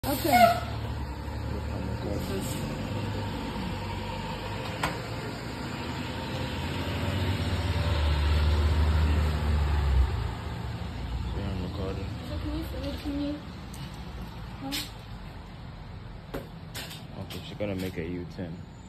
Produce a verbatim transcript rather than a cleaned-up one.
Okay. So can you send it to me? Huh? Okay, she's gonna make a U ten.